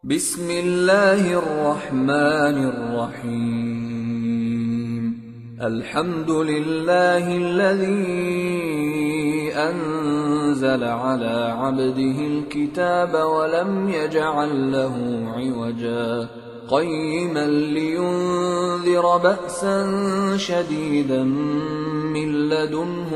بسم الله الرحمن الرحيم. الحمد لله الذي أنزل على عبده الكتاب ولم يجعل له عوجا قيما لينذر بأسا شديدا من لدنه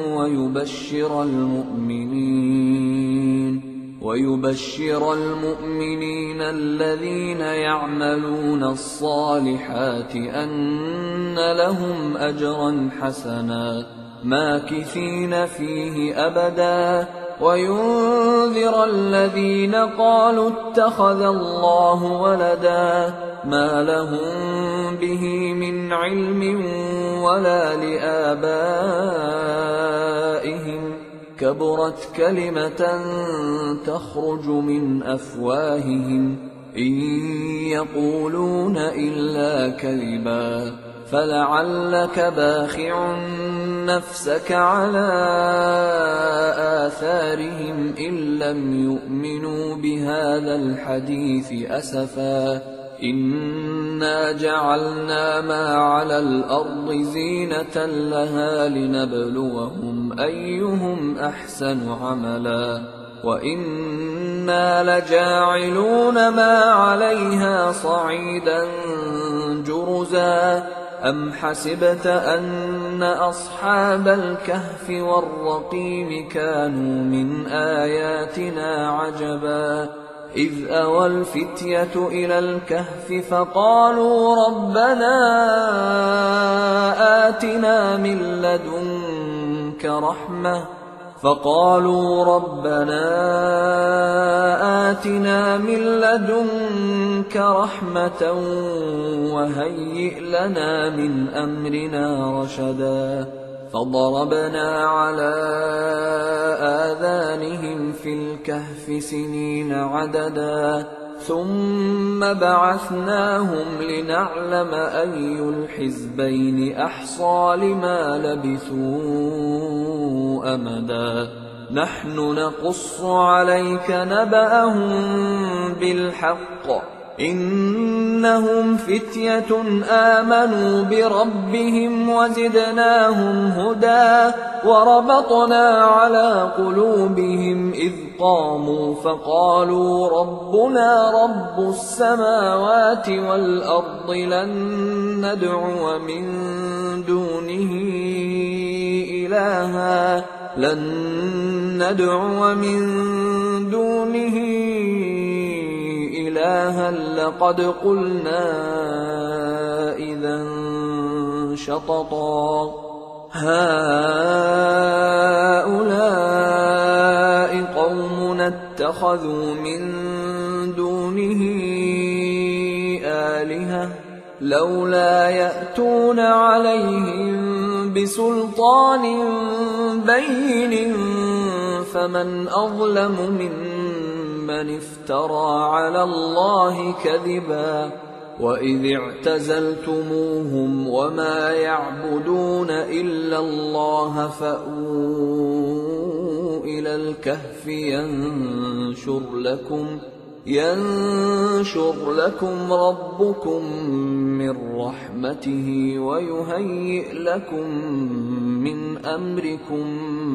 ويبشر المؤمنين الذين يعملون الصالحات أن لهم أجرا حسنا ماكثين فيه أبدا وينذر الذين قالوا اتخذ الله ولدا ما لهم به من علم ولا لآبائهم كبرت كلمة تخرج من أفواههم إن يقولون إلا كذبا فلعلك باخع نفسك على آثارهم إن لم يؤمنوا بهذا الحديث أسفا إنا جعلنا ما على الأرض زينة لها لنبلوهم أيهم أحسن عملا وإنا لجاعلون ما عليها صعيدا جرزا أم حسبت أن أصحاب الكهف والرقيم كانوا من آياتنا عجبا إذ أوى الفتية إلى الكهف فقالوا ربنا آتنا من لدنك رحمة وهيئ لنا من أمرنا رشدا فضربنا على آذانهم في الكهف سنين عددا ثم بعثناهم لنعلم أي الحزبين أحصى لما لبثوا أمدا نحن نقص عليك نبأهم بالحق إنهم فتية آمنوا بربهم وزدناهم هدى وربطنا على قلوبهم إذ قاموا فقالوا ربنا رب السماوات والأرض لن ندعو من دونه إلها لقد قلنا إذا شططا هؤلاء قومنا اتخذوا من دونه آلهة لولا يأتون عليهم بسلطان بين فمن أظلم ممن افترى على الله كذبا وإذ اعتزلتموهم وما يعبدون إلا الله فأووا إلى الكهف ينشر لكم ربكم من رحمته ويهيئ لكم من أمركم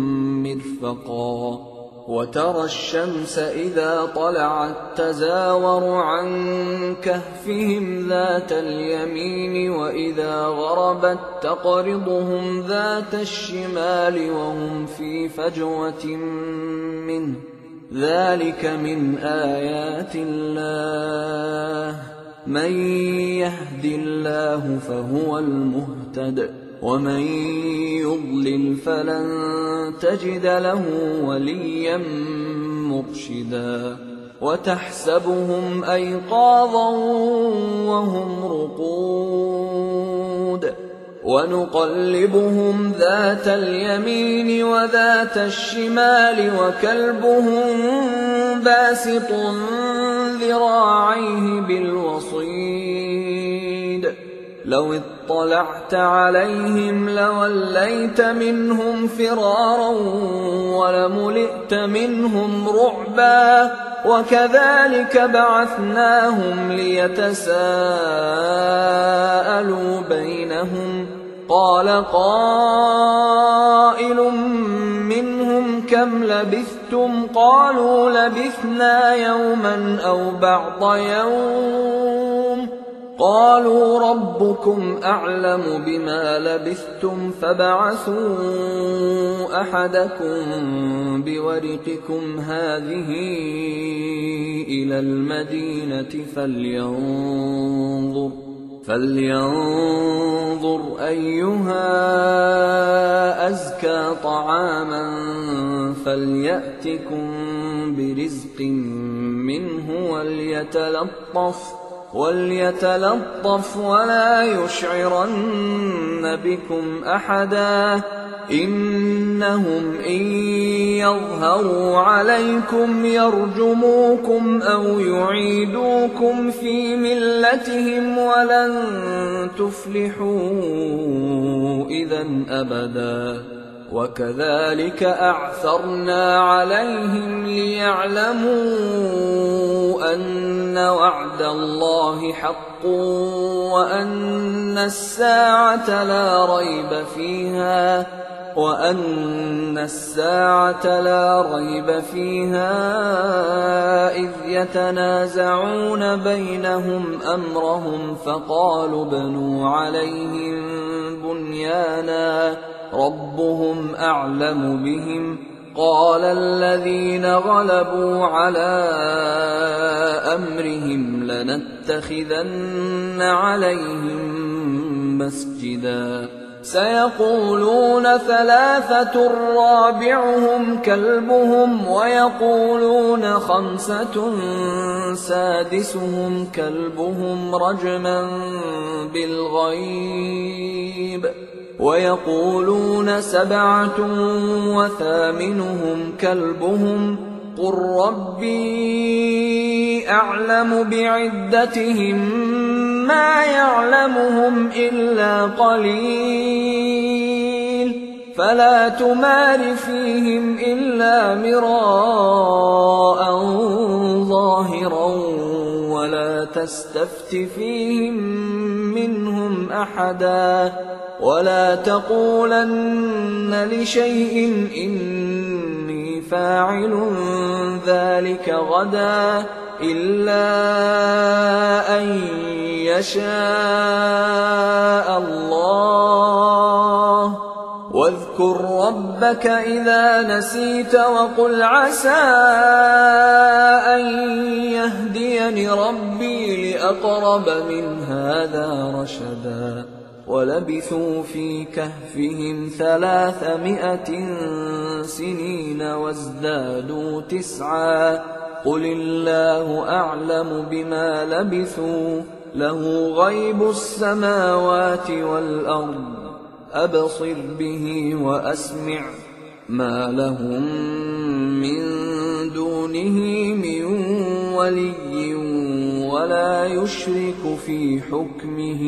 مرفقا وترى الشمس إذا طلعت تزاور عن كهفهم ذات اليمين وإذا غربت تقرضهم ذات الشمال وهم في فجوة منه ذلك من آيات الله من يهد الله فهو المهتد ومن يضلل فلن تجد له وليا مرشدا وتحسبهم أيقاظا وهم رقود ونقلبهم ذات اليمين وذات الشمال وكلبهم باسط ذراعيه بالوصيد لو اطلعت عليهم لوليت منهم فرارا ولملئت منهم رعبا وكذلك بعثناهم ليتساءلوا بينهم قال قائل منهم كم لبثتم قالوا لبثنا يوما أو بعض يوم قالوا ربكم أعلم بما لبثتم فابعثوا أحدكم بورقكم هذه إلى المدينة فلينظر أيها أزكى طعاما فليأتكم برزق منه وليتلطف ولا يشعرن بكم أحدا إنهم إن يظهروا عليكم يرجموكم أو يعيدوكم في ملتهم ولن تفلحوا إذا أبدا وكذلك أعثرنا عليهم ليعلموا أن وعد الله حق وأن الساعة لا ريب فيها إذ يتنازعون بينهم أمرهم فقالوا ابنوا عليهم بنيانا ربهم أعلم بهم قال الذين غلبوا على أمرهم لنتخذن عليهم مسجدا سيقولون ثلاثة رابعهم كلبهم ويقولون خمسة سادسهم كلبهم رجما بالغيب ويقولون سبعة وثامنهم كلبهم قل ربي أعلم بعدتهم ما يعلمهم إلا قليل فلا تمار فيهم إلا مراء ظاهرا ولا تستفت فيهم منهم أحدا ولا تقولن لشيء إني فاعل ذلك غدا إلا أن يشاء الله واذكر ربك إذا نسيت وقل عسى أن يهديني ربي لأقرب من هذا رشدا ولبثوا في كهفهم 300 سنين وازدادوا 9 قل الله أعلم بما لبثوا له غيب السماوات والأرض أبصر به وأسمع ما لهم من دونه من ولي ولا يشرك في حكمه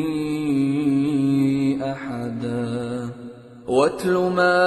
أحدا واتل ما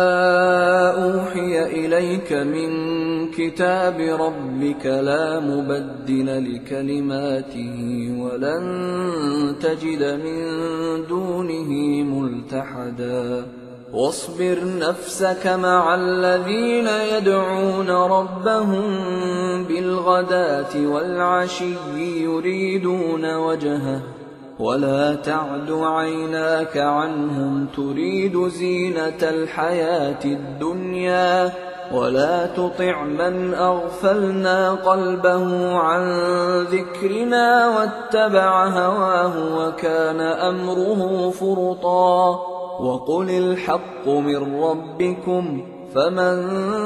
أوحي إليك من كتاب ربك لا مبدل لكلماته ولن تجد من دونه ملتحدا واصبر نفسك مع الذين يدعون ربهم بالغداة والعشي يريدون وجهه ولا تعد عيناك عنهم تريد زينة الحياة الدنيا ولا تطع من أغفلنا قلبه عن ذكرنا واتبع هواه وكان أمره فرطا وقل الحق من ربكم فمن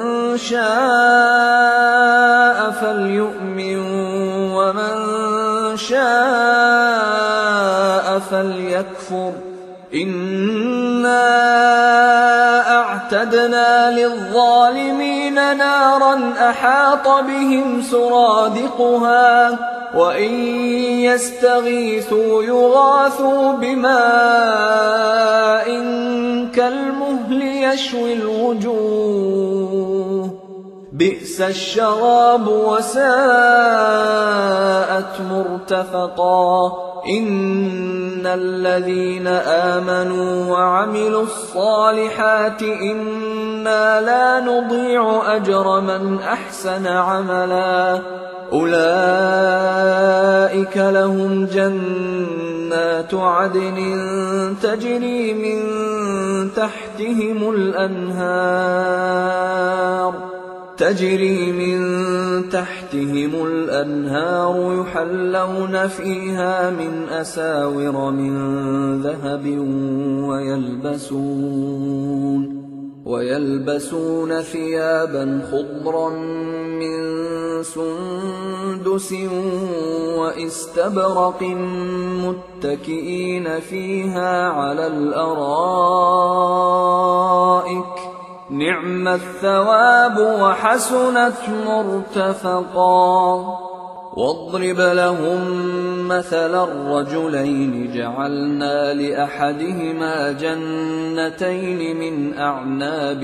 شاء فليؤمن ومن شاء فليكفر إنا أعتدنا للظالمين نارا أحاط بهم سرادقها وإن يستغيثوا يغاثوا بماء كالمهل يشوي الوجوه بئس الشراب وساءت مرتفقا إن الذين آمنوا وعملوا الصالحات إنا لا نضيع أجر من أحسن عملا أولئك لهم جنات عدن تجري من تحتهم الأنهار يحلون فيها من أساور من ذهب ويلبسون ثيابا خضرا من سندس واستبرق متكئين فيها على الأرائك نعم الثواب وحسنت مرتفقا واضرب لهم مثلا الرجلين جعلنا لأحدهما جنتين من أعناب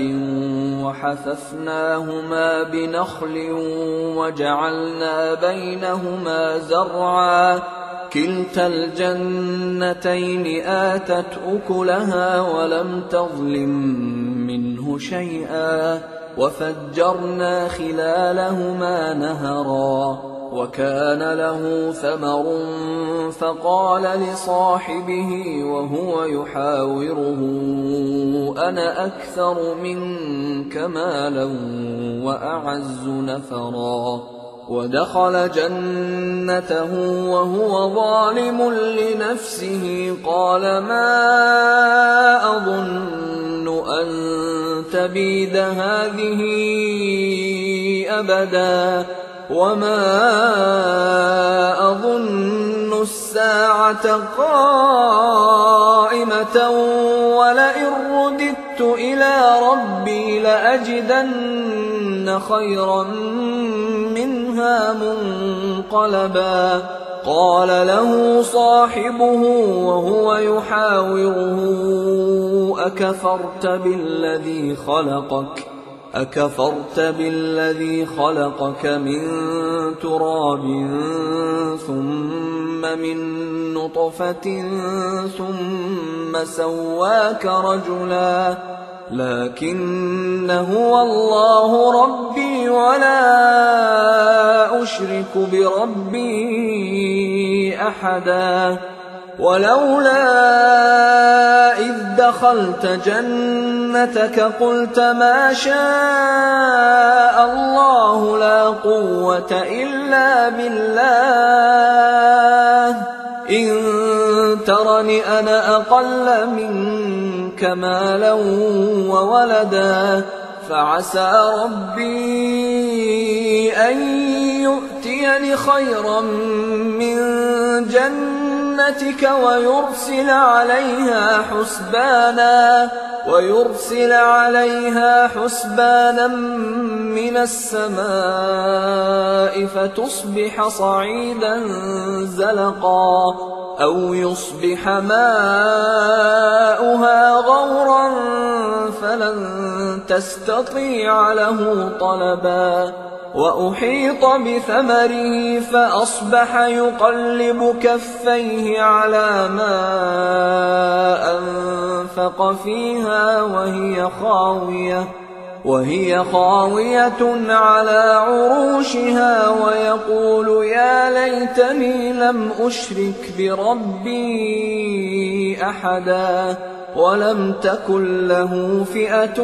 وحففناهما بنخل وجعلنا بينهما زرعا كلتا الجنتين آتت أكلها ولم تظلم منه شيئا وفجرنا خلالهما نهرا وكان له ثمر فقال لصاحبه وهو يحاوره أنا أكثر منك مالا وأعز نفرا ودخل جنته وهو ظالم لنفسه قال ما أظن أن تبيد هذه أبدا وما أظن الساعة قائمة ولئن رددت إلى ربي لأجدن خيرا منها منقلبا قال له صاحبه وهو يحاوره أكفرت بالذي خلقك من تراب ثم من نطفة ثم سواك رجلا لكن هو الله ربي ولا أشرك بربي أحدا ولولا إذ دخلت جنتك قلت ما شاء الله لا قوة إلا بالله إن ترني أنا أقل منك مالا وولدا فعسى ربي أن يؤتيني خيرا من جنتك ويرسل عليها حسبانا من السماء فتصبح صعيدا زلقا أو يصبح ماؤها غورا فلن تستطيع له طلبا وأحيط بثمره فأصبح يقلب كفيه على ما أنفق فيها وهي خاوية على عروشها ويقول يا ليتني لم أشرك بربي أحدا ولم تكن له فئة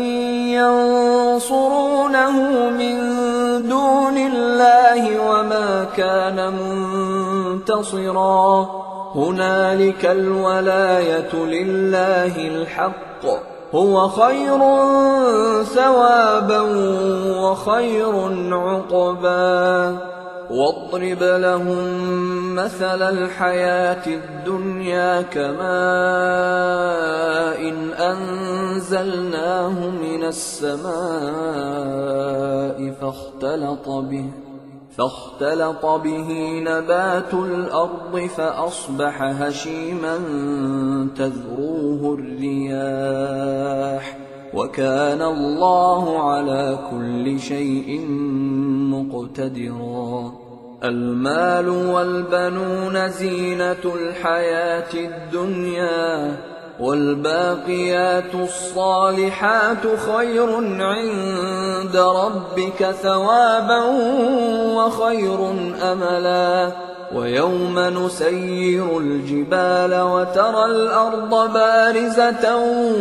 ينصرونه من دون الله وما كان منتصرا هنالك الولاية لله الحق هو خير ثوابا وخير عقبا واضرب لهم مثل الحياة الدنيا كماء أنزلناه من السماء فاختلط به نبات الأرض فأصبح هشيما تذروه الرياح وكان الله على كل شيء مقتدرا. المال والبنون زينة الحياة الدنيا والباقيات الصالحات خير عند ربك ثوابا وخير أملا. ويوم نسير الجبال وترى الأرض بارزة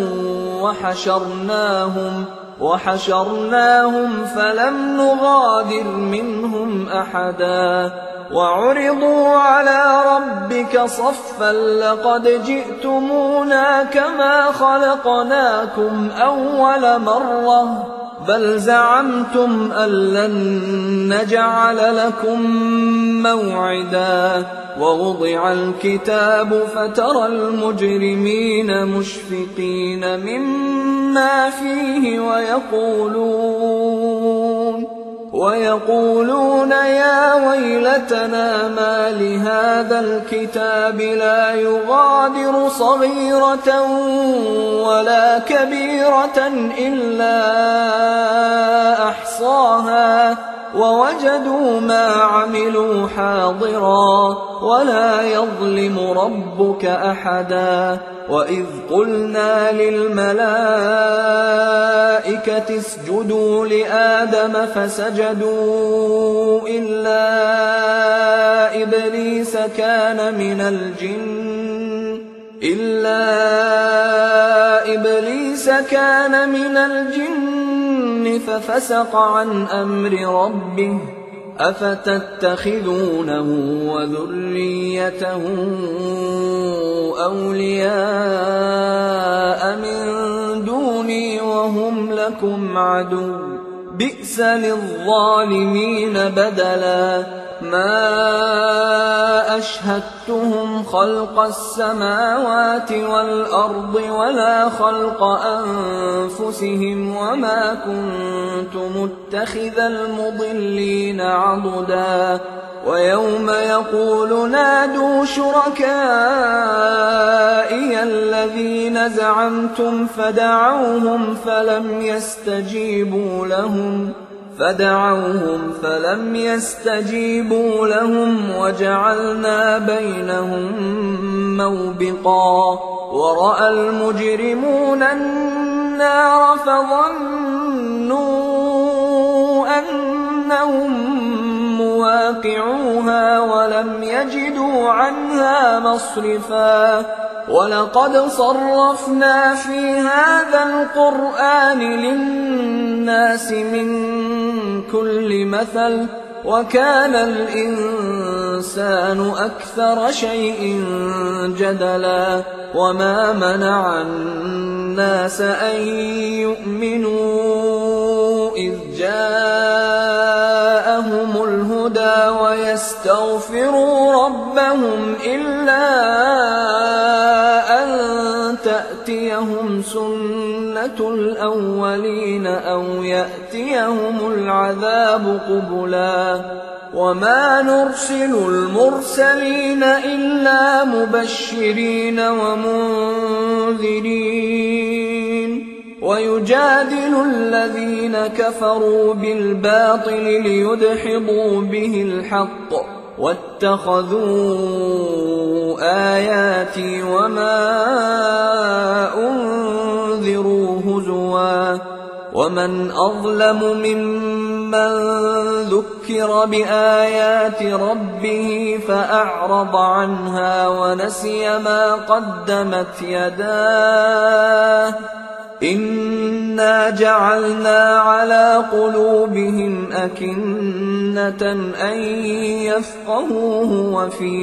وحشرناهم فلم نغادر منهم أحدا وعرضوا على ربك صفا لقد جئتمونا كما خلقناكم أول مرة بل زعمتم أن لن نجعل لكم موعدا. ووضع الكتاب فترى المجرمين مشفقين مما فيه ويقولون يا ويلتنا ما لهذا الكتاب لا يغادر صغيرة ولا كبيرة إلا أحصاها ووجدوا ما عملوا حاضرا ولا يظلم ربك أحدا. وإذ قلنا للملائكة اسجدوا لآدم فسجدوا إلا إبليس كان من الجن ففسق عن أمر ربه أفتتخذونه وذريته أولياء من دوني وهم لكم عدو بئس للظالمين بدلا. ما أشهدتهم خلق السماوات والأرض ولا خلق أنفسهم وما كنت متخذ المضلين عضدا. ويوم يقول نادوا شركائي الذين زعمتم فدعوهم فلم يستجيبوا لهم وجعلنا بينهم موبقا. ورأى المجرمون النار فظنوا أنهم مواقعوها ولم يجدوا عنها مصرفا. ولقد صرفنا في هذا القرآن للناس من كل مثل وكان الإنسان أكثر شيء جدلا. وما منع الناس أن يؤمنوا إذ جاءهم الهدى ويستغفروا ربهم إلا أن تأتيهم سنة الأولين أو يأتيهم العذاب قبلا. وما نرسل المرسلين إلا مبشرين ومنذرين ويجادل الذين كفروا بالباطل ليدحضوا به الحق واتخذوا آياتي وما أنذروا هزوا. ومن أظلم ممن ذكر بآيات ربه فأعرض عنها ونسي ما قدمت يداه إنا جعلنا على قلوبهم أكنة أن يفقهوه وفي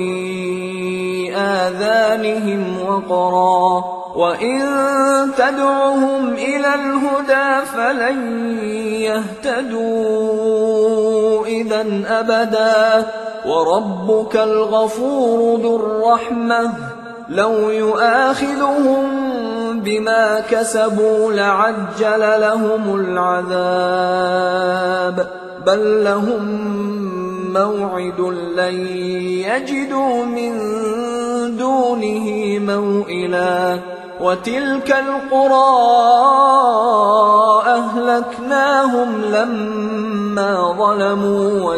آذانهم وقرا وإن تدعهم إلى الهدى فلن يهتدوا إذا أبدا. وربك الغفور ذو الرحمة لو يؤاخذهم بما كسبوا لعجل لهم العذاب بل لهم موعد لن يجدوا من دونه موئلا وتلك القرى أهلكناهم لما ظلموا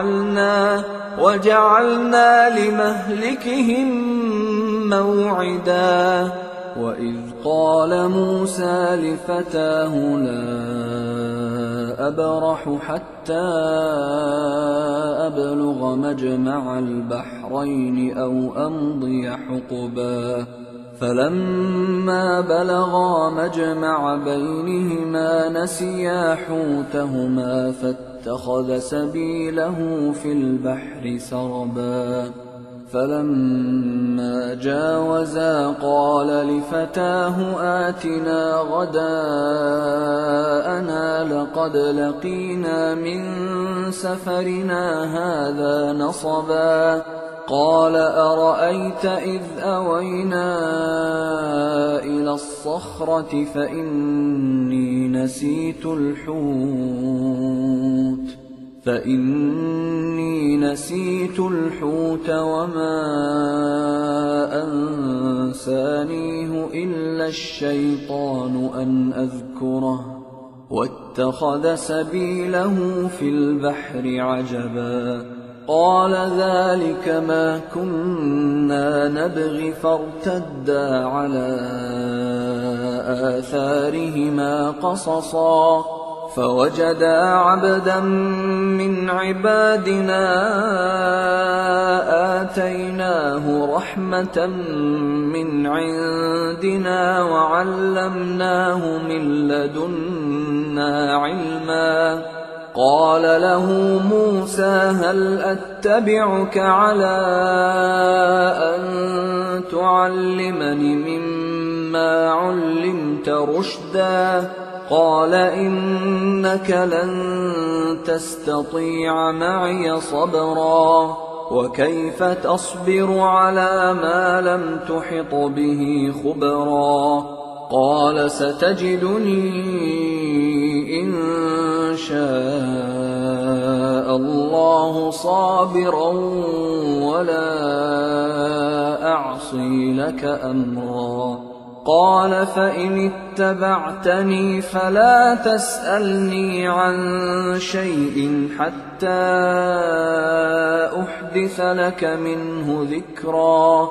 وجعلنا لمهلكهم موعدا وإذ قال موسى لفتاه لا أبرح حتى أبلغ مجمع البحرين أو أمضي حقبا فلما بلغا مجمع بينهما نسيا حوتهما فاتخذ سبيله في البحر سربا فلما جاوزا قال لفتاه آتنا غداءنا لقد لقينا من سفرنا هذا نصبا قال أرأيت إذ أوينا إلى الصخرة فإني نسيت الحوت وما أنسانيه إلا الشيطان أن أذكره واتخذ سبيله في البحر عجبا قال ذلك ما كنا نبغي فارتدا على آثارهما قصصا فوجدا عبدا من عبادنا آتيناه رحمة من عندنا وعلمناه من لدنا علما قال له موسى هل أتبعك على أن تعلمني مما علمت رشدا قال إنك لن تستطيع معي صبرا وكيف تصبر على ما لم تحط به خبرا قال ستجدني إن شاء الله صابرا ولا أعصي لك أمرا قال فإن اتبعتني فلا تسألني عن شيء حتى أحدث لك منه ذكرا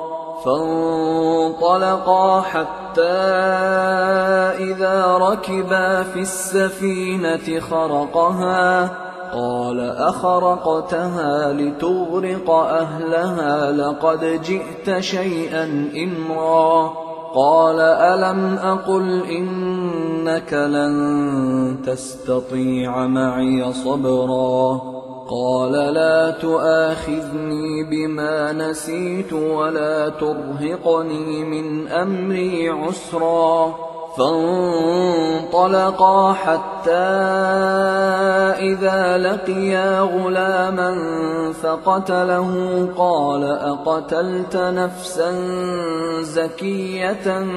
فانطلقا حتى إذا ركبا في السفينة خرقها قال أخرقتها لتغرق أهلها لقد جئت شيئا إمرا قال ألم أقل إنك لن تستطيع معي صبرا قال لا تؤاخذني بما نسيت ولا ترهقني من أمري عسرا فانطلقا حتى إذا لقيا غلاما فقتله قال أقتلت نفسا زكية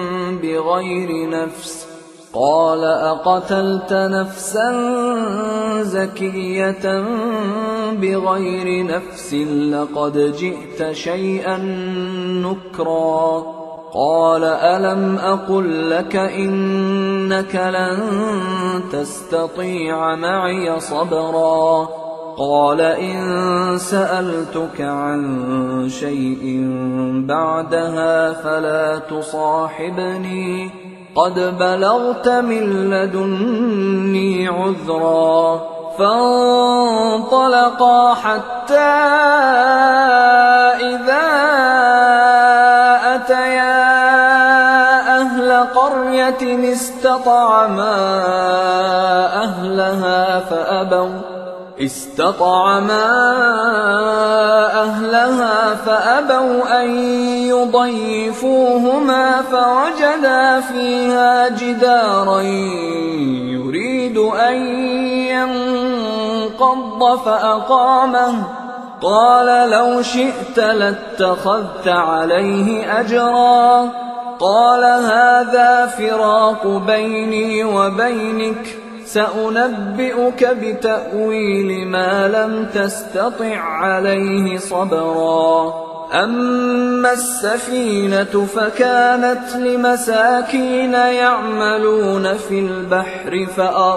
بغير نفس لقد جئت شيئا نكرا قال ألم أقل لك إنك لن تستطيع معي صبرا قال إن سألتك عن شيء بعدها فلا تصاحبني قد بلغت من لدني عذرا فانطلقا حتى إذا أتيا أهل قرية استطعما أهلها فأبوا أن يضيفوهما فوجدا فيها جدارا يريد أن ينقض فأقامه قال لو شئت لاتخذت عليه أجرا قال هذا فراق بيني وبينك سأنبئك بتأويل ما لم تستطع عليه صبرا أما السفينة فكانت لمساكين يعملون في البحر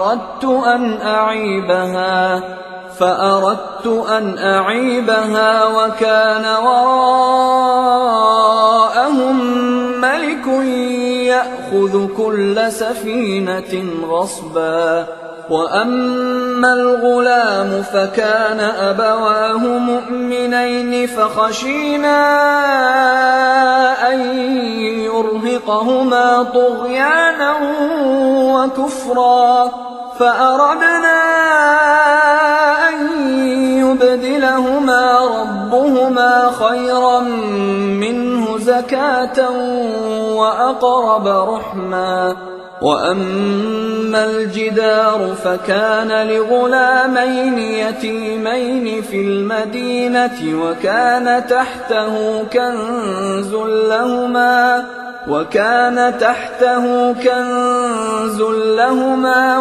فأردت أن أعيبها وكان وراءهم ملك يأخذ كل سفينة غصبا وأما الغلام فكان أبواه مؤمنين فخشينا أن يرهقهما طغيانا وكفرا فأردنا أن يبدلهما ربهما خيرا منه زكاة وأقرب رحما وأما الجدار فكان لغلامين يتيمين في المدينة وكان تحته كنز لهما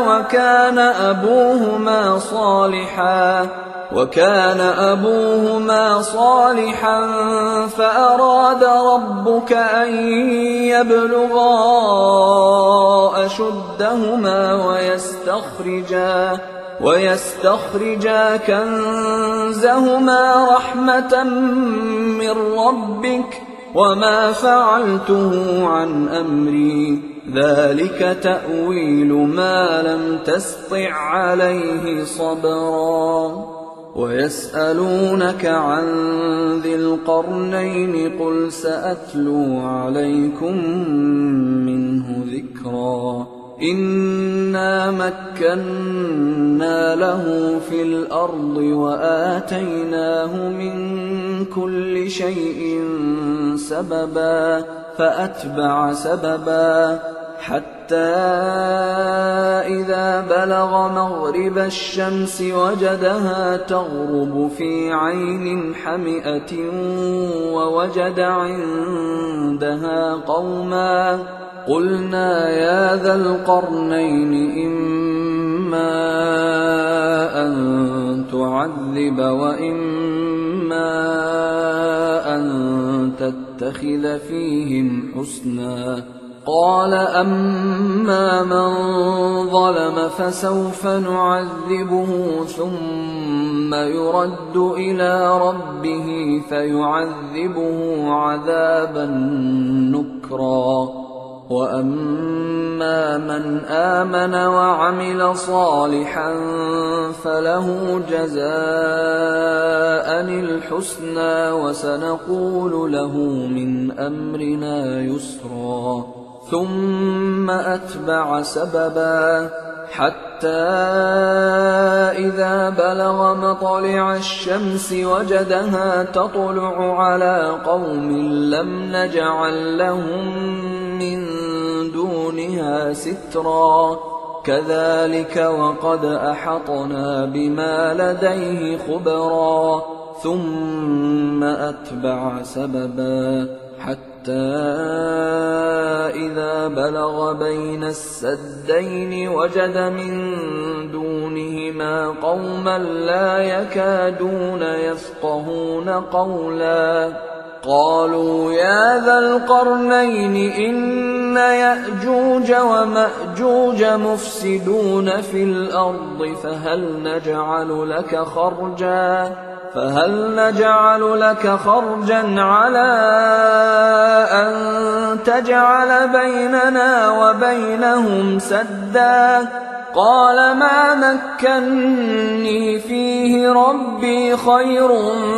وكان أبوهما صالحا فأراد ربك أن يبلغا أشدهما ويستخرجا كنزهما رحمة من ربك وما فعلته عن أمري ذلك تأويل ما لم تسطع عليه صبرا ويسألونك عن ذي القرنين قل سأتلو عليكم منه ذكرا إنا مكنا له في الأرض وآتيناه من كل شيء سببا فأتبع سببا حتى إذا بلغ مغرب الشمس وجدها تغرب في عين حمئة ووجد عندها قوما قلنا يا ذا القرنين إما أن تعذب وإما أن تتخذ فيهم حسنا قال أما من ظلم فسوف نعذبه ثم يرد إلى ربه فيعذبه عذابا نكرا وأما من آمن وعمل صالحا فله جزاء الحسنى وسنقول له من أمرنا يسرا ثم أتبع سببا حتى إذا بلغ مطلع الشمس وجدها تطلع على قوم لم نجعل لهم من دونها سترا كذلك وقد أحطنا بما لديه خبرا ثم أتبع سببا حتى إذا بلغ بين السدين وجد من دونهما قوما لا يكادون يفقهون قولا قالوا يا ذا القرنين إن يأجوج ومأجوج مفسدون في الأرض فهل نجعل لك خرجا على أن تجعل بيننا وبينهم سدا قال ما مكني فيه ربي خير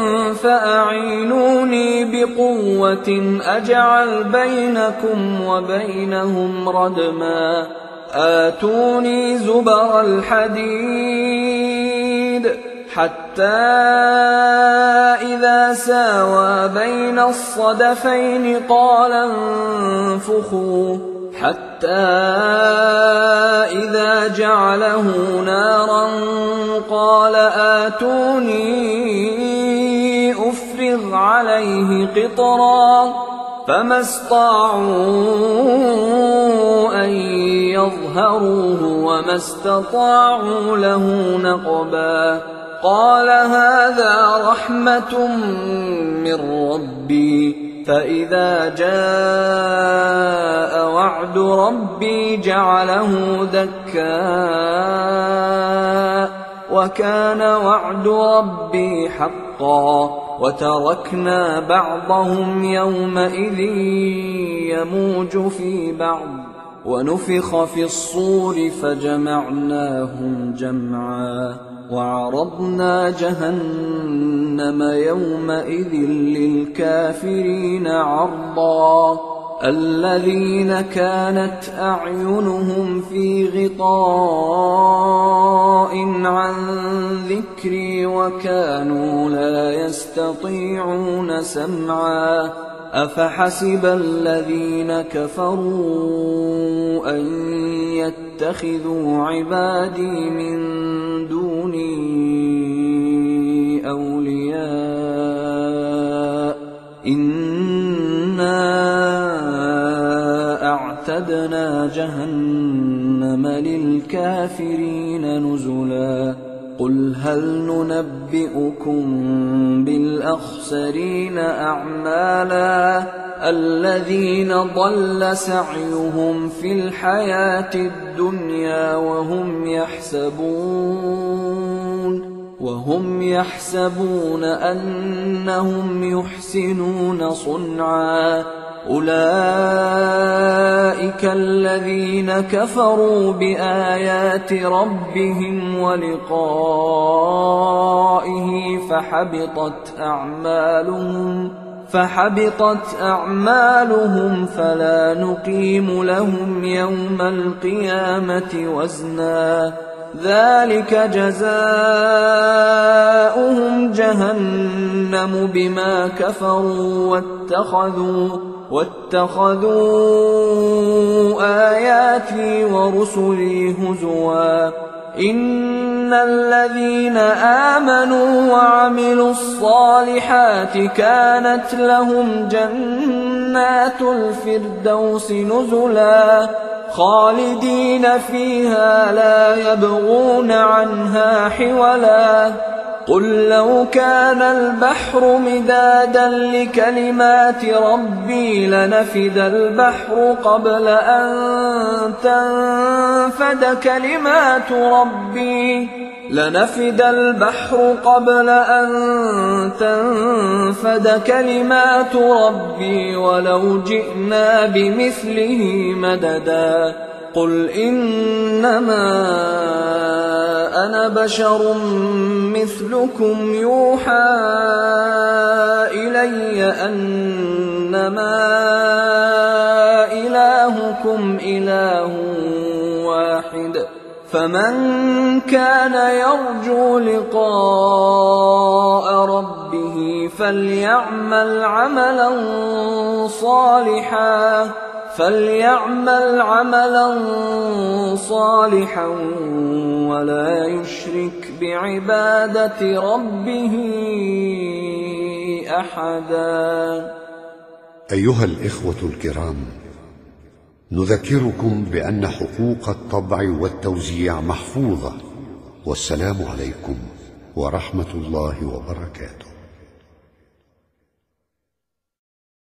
فأعينوني بقوة أجعل بينكم وبينهم ردما آتوني زبر الحديد حتى إذا ساوى بين الصدفين قال انفخوا حتى إذا جعله نارا قال آتوني أفرغ عليه قطرا فما استطاعوا أن يظهروه وما استطاعوا له نقبا قال هذا رحمة من ربي فإذا جاء وعد ربي جعله دكا وكان وعد ربي حقا وتركنا بعضهم يومئذ يموج في بعض ونفخ في الصور فجمعناهم جمعا وعرضنا جهنم يومئذ للكافرين عرضا الذين كانت أعينهم في غطاء عن ذكري وكانوا لا يستطيعون سمعا أفحسب الذين كفروا أن يتخذوا عبادي من دوني أولياء إنا أعتدنا جهنم للكافرين نزلا قل هل ننبئكم بالأخسرين أعمالا الذين ضل سعيهم في الحياة الدنيا وهم يحسبون أنهم يحسنون صنعا أولئك الذين كفروا بآيات ربهم ولقائه فحبطت أعمالهم فلا نقيم لهم يوم القيامة وزنا ذلك جزاؤهم جهنم بما كفروا واتخذوا آياتي ورسلي هزوا إن الذين آمنوا وعملوا الصالحات كانت لهم جنات الفردوس نزلا خالدين فيها لا يبغون عنها حولا قل لو كان البحر مدادا لكلمات ربي لنفد البحر قبل أن تنفد كلمات ربي ولو جئنا بمثله مددا قل إنما أنا بشر مثلكم يوحى إلي أنما إلهكم إله واحد فمن كان يرجو لقاء ربه فليعمل عملا صالحا ولا يشرك بعبادة ربه أحدا. أيها الإخوة الكرام، نذكركم بأن حقوق الطبع والتوزيع محفوظة، والسلام عليكم ورحمة الله وبركاته.